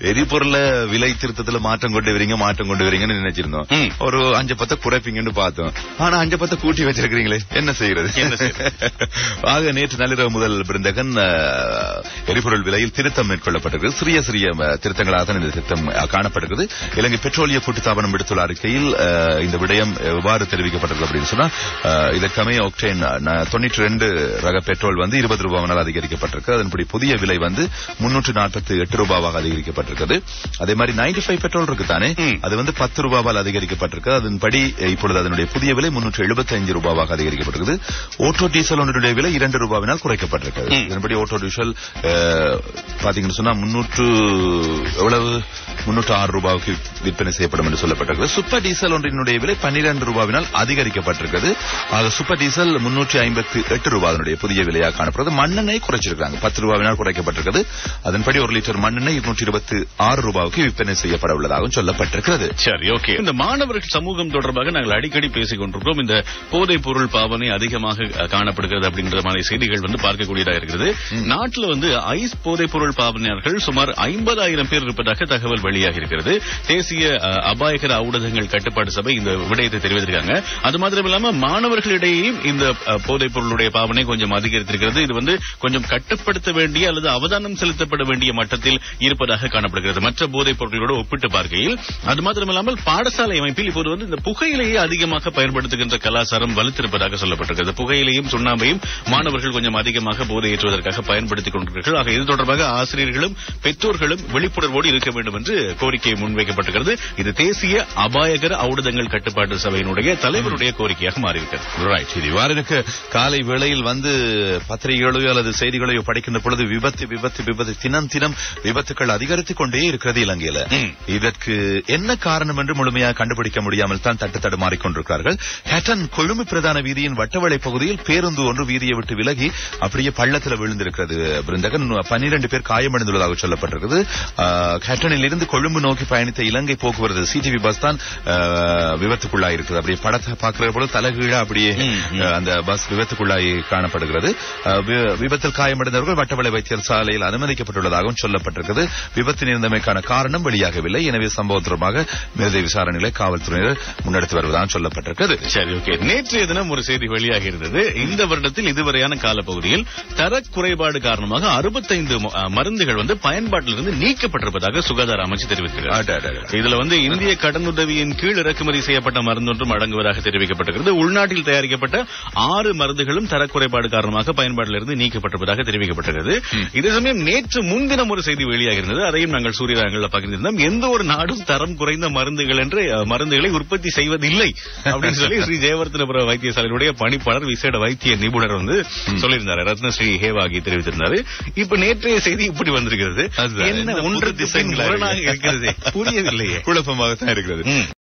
எரிபொருள விலை திருத்தத்துல மாற்றம் கொண்டு வரீங்கன்னு நினைச்சிருந்தோம். ஒரு 5-10 குறைப்பீங்கன்னு பார்த்தோம். ஆனா 5-10 கூட்டி வச்சிருக்கீங்களே, என்ன செய்யறது? ஆக நேற்று நள்ளிரவு முதல் பிருந்தகன் எரிபொருள் விலையில் திருத்தம் மேற்கொள்ளப்பட்டிருக்கிறது. சிறிய சிறிய திருத்தங்களாக இந்த திருத்தம் காணப்பட்டிருக்கிறது. இலங்கை பெட்ரோலிய கூட்டுத்தாபனம் விடுத்துள்ள அறிக்கையில் இந்த விடயம் எவ்வாறு தெரிவிக்கப்பட்டிருக்கு அப்படின்னு சொன்னா, இதற்கமே ஒக்டேன் 92 ரக பெட்ரோல் வந்து 20 ரூபாய் அதிகரிக்கப்பட்டிருக்கு. அதன்படி புதிய விலை வந்து 348 ரூபாவாக அதிகரிக்கப்பட்டிருக்கிறது. அதே மாதிரி 95 பெட்ரோல் இருக்கு தானே, அது வந்து 10 ரூபாவால் அதிகரிக்கப்பட்டிருக்கு. அதன்படி இப்பொழுது அதனுடைய புதிய விலை 375 ரூபாவாக அதிகரிக்கப்பட்டிருக்கிறது. ஓட்டோ டீசல் ஒன்றுடைய விலை 2 ரூபாவினால் குறைக்கப்பட்டிருக்கிறது. இதன்படி ஓட்டோ டீசல் பாத்தீங்கன்னு சொன்னா 306 ரூபாய்க்கு விற்பனை செய்யப்படும் என்று சொல்லப்பட்டிருக்கிறது. சூப்பர் டீசல் ஒன்றினுடைய விலை 12 ரூபாவினால் அதிகரிக்கப்பட்டிருக்கிறது. ஆக சூப்பர் டீசல் 358 ரூபாய் புதிய விலையாக காணப்படுகிறது. மண்ணெண்ணெய் குறைச்சிருக்காங்க, 10 ரூபாவினால் குறைக்கப்பட்டிருக்கிறது. அதன்படி 1 லிட்டர் மண்ணெண்ணெய் 226 ரூபாய்க்கு விற்பனை செய்யப்பட உள்ளதாகவும் சொல்லப்பட்டிருக்கிறது. சரி, ஓகே. இந்த மாணவர்கள் சமூகம் தொடர்பாக நாங்கள் அடிக்கடி பேசிக் கொண்டிருக்கிறோம். இந்த போதைப் பொருள் பாவனை அதிகமாக காணப்படுகிறது அப்படின்ற மாதிரி செய்திகள் வந்து பார்க்கக்கூடியதாக இருக்கிறது. நாட்டில் வந்து ஐஸ் போதைப் பொருள் பாவனையாளர்கள் சுமார் 50,000 பேர் இருப்பதாக தகவல் வெளியாகி இருக்கிறது. தேசிய அபாயகர ஊடகங்கள் கட்டுப்பாட்டு சபை இந்த விடயத்தை தெரிவித்திருக்காங்க. அது மாத்திரம் இல்லாமல் மாணவர்களிடையேயும் இந்த போதைப் பொருளுடைய பாவனை கொஞ்சம் அதிகரித்திருக்கிறது. இது வந்து கொஞ்சம் கட்டுப்படுத்த வேண்டிய அல்லது அவதானம் செலுத்தப்பட வேண்டிய மட்டத்தில் இருப்பதாக காணப்படுகிறது மற்ற போதைப் பொருட்களோடு ஒப்பிட்டு பார்க்கையில். அது மாத்திரமில்லாமல் பாடசாலை அமைப்பில் இப்போது வந்து இந்த புகையிலையை அதிகமாக பயன்படுத்துகின்ற கலாச்சாரம் வலுத்திருப்பதாக சொல்லப்பட்டிருக்கிறது. புகையிலையும் சுண்ணாம்பையும் மாணவர்கள் கொஞ்சம் அதிகமாக போதை ஏற்றுவதற்காக பயன்படுத்திக் கொண்டிருக்கிறார்கள். ஆக இது தொடர்பாக ஆசிரியர்களும் பெற்றோர்களும் விழிப்புணர்வோடு இருக்க வேண்டும் என்று கோரிக்கை முன்வைக்கப்பட்டிருக்கிறது. இது தேசிய அபாயகர ஊடகங்கள் கட்டுப்பாட்டு சபையினுடைய தலைவருடைய கோரிக்கையாக மாறியிருக்கிறது. ரைட், இது இவ்வாறு இருக்க காலை வேளையில் வந்து பத்திரிகைகளையோ அல்லது செய்திகளையோ படிக்கின்ற பொழுது விபத்து தினம் விபத்துக்கள் அதிகரித்துக் கொண்டே இருக்கிறது இலங்கையில. இதற்கு என்ன காரணம் என்று முழுமையாக கண்டுபிடிக்க முடியாமல் தான் தட்டுத்தடுமாறிக் கொண்டிருக்கிறார்கள். ஹேட்டன் கொழும்பு பிரதான வீதியின் வட்டவளை பகுதியில் பேருந்து ஒன்று வீதியை விட்டு விலகி அப்படியே பள்ளத்தில் விழுந்திருக்கிறது. பிருந்தகன் 12 பேர் காயமடைந்துள்ளதாக சொல்லப்பட்டிருக்கிறது. ஹேட்டனில் இருந்து கொழும்பு நோக்கி பயணித்த இலங்கை போக்குவரத்து சிடிவி பஸ் தான் விபத்துக்குள்ளாயிருக்கிறது. அப்படியே படத்தை பார்க்கிற போது தலைகீழ அப்படியே அந்த பஸ் விபத்துக்குள்ளாகி காணப்படுகிறது. விபத்தில் காயமடைந்தவர்கள் வட்டவளை வைத்தியசாலையில் அனுமதிக்கப்பட்டுள்ளதாகவும் சொல்லப்பட்டிருக்கிறது. விபத்து நேர்ந்தமைக்கான காரணம் வெளியாகவில்லை. எனவே சம்பவம் தொடர்பாக மேலதிக விசாரணைகளை காவல்துறையினர் முன்னெடுத்து வருவதாக சொல்லப்பட்டிருக்கிறது. சரி, ஓகே. நேற்றைய தினம் ஒரு செய்தி வெளியாகி இருந்தது. இந்த வருடத்தில் இதுவரையான காலப்பகுதியில் தரக்குறைபாடு காரணமாக 65 மருந்துகள் வந்து பயன்பாட்டிலிருந்து நீக்கப்பட்டிருப்பதாக சுகாதார அமைச்சு தெரிவித்திருக்கிறது. இதுல வந்து இந்திய கடனுதவியின் கீழ் இறக்குமதி செய்யப்பட்ட மருந்தொன்றும் அடங்குவதாக தெரிவிக்கப்பட்டிருக்கிறது. உள்நாட்டில் தயாரிக்கப்பட்ட 6 மருந்துகளும் தரக்குறைபாடு காரணமாக பயன்பாட்டிலிருந்து நீக்கப்பட்டிருப்பதாக தெரிவிக்கப்பட்டிருக்கிறது. இதே சமயம் நேற்று முன்தினம் ஒரு செய்தி வெளியாகிருந்தது. அதையும் நாங்கள் சூரியராகங்கள் பகிர்ந்திருந்தோம். எந்த ஒரு நாடும் தரம் குறைந்த மருந்துகளை உற்பத்தி செய்வதில்லை அப்படின்னு சொல்லி ஸ்ரீ ஜெயவர்தனபுர வைத்தியசாலையுடைய பணிப்பாளர் விசேட வைத்திய நிபுணர் வந்து சொல்லியிருந்தார். ரத்னஸ்ரீ ஹேவாகி தெரிவித்திருந்தாரு. இப்ப நேற்றைய செய்தி இப்படி வந்திருக்கிறது. என்ன ஒன்று திசை இருக்கிறது, புரியவில்லையே, குழப்பமாகத்தான் இருக்கிறது.